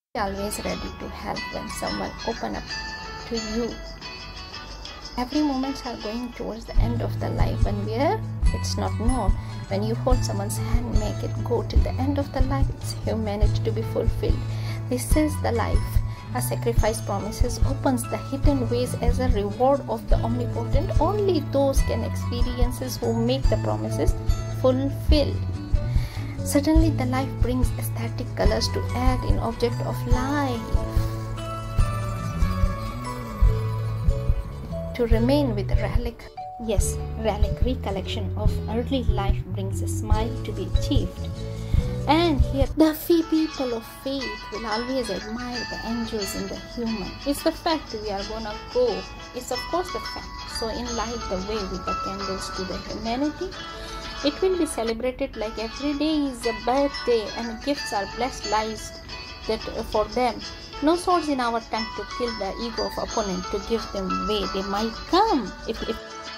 Always ready to help when someone open up to you. Every moments are going towards the end of the life, and where it's not known. When you hold someone's hand, make it go till the end of the life. It's humanity to be fulfilled. This is the life. A sacrifice promises opens the hidden ways as a reward of the omnipotent. Only those can experiences who make the promises fulfilled. Suddenly the life brings aesthetic colors to add in object of life. To remain with relic. Yes, relic recollection of early life brings a smile to be achieved. And here the people of faith will always admire the angels in the human. It's the fact we are gonna go. It's of course the fact. So in light the way with the candles to the humanity. It will be celebrated like every day is a birthday, and gifts are blessed lives that for them. No swords in our tongue to kill the ego of opponent, to give them way. They might come if